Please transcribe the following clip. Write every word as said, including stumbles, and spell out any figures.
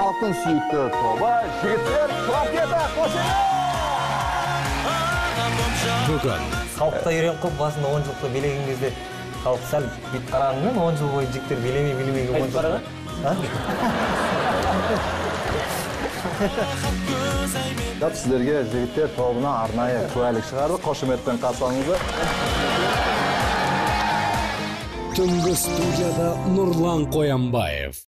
халықтың сүйікті тобы жігіттер квартеті қошемет! Бүгін халықта үйрен қылып басында он жылқы билеген кезде халық сәл бүйтіп қарағанмен он жыл бойы жігіттер билемей билемей он жыл Сіздерге жігіттер тобына арнайы куәлік шығарды. Қошеметпен қарсы алыңыздар. түнгі студияда Нұрлан Қоянбаев.